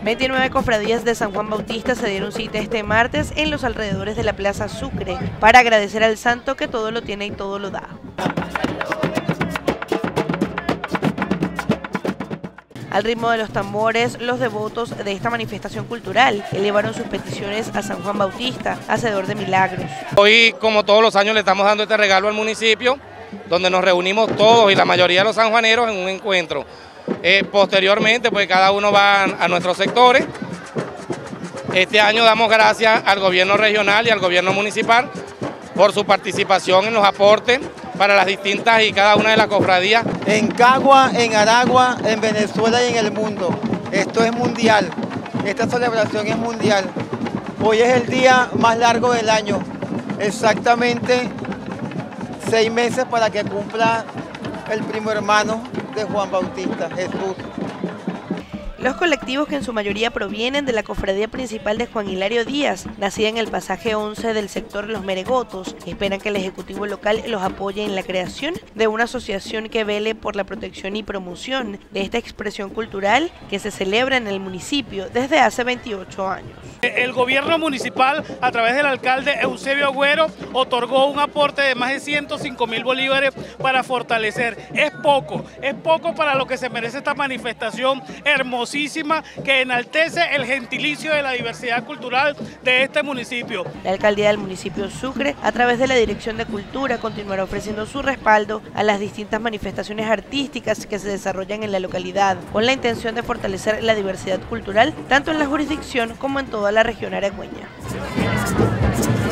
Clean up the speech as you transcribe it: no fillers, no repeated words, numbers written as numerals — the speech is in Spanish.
29 cofradías de San Juan Bautista se dieron cita este martes en los alrededores de la Plaza Sucre para agradecer al santo que todo lo tiene y todo lo da. Al ritmo de los tambores, los devotos de esta manifestación cultural elevaron sus peticiones a San Juan Bautista, hacedor de milagros. Hoy, como todos los años, le estamos dando este regalo al municipio, donde nos reunimos todos y la mayoría de los sanjuaneros en un encuentro. Posteriormente, pues cada uno va a nuestros sectores. Este año damos gracias al gobierno regional y al gobierno municipal por su participación en los aportes para las distintas y cada una de las cofradías. En Cagua, en Aragua, en Venezuela y en el mundo. Esto es mundial, esta celebración es mundial. Hoy es el día más largo del año, exactamente 6 meses para que cumpla el primo hermano de Juan Bautista, Jesús. Los colectivos, que en su mayoría provienen de la cofradía principal de Juan Hilario Díaz, nacida en el pasaje 11 del sector Los Meregotos, esperan que el Ejecutivo local los apoye en la creación de una asociación que vele por la protección y promoción de esta expresión cultural que se celebra en el municipio desde hace 28 años. El gobierno municipal, a través del alcalde Eusebio Agüero, otorgó un aporte de más de 105.000 bolívares para fortalecer. Es poco para lo que se merece esta manifestación hermosísima que enaltece el gentilicio de la diversidad cultural de este municipio. La alcaldía del municipio Sucre, a través de la Dirección de Cultura, continuará ofreciendo su respaldo a las distintas manifestaciones artísticas que se desarrollan en la localidad, con la intención de fortalecer la diversidad cultural tanto en la jurisdicción como en toda la región aragüeña.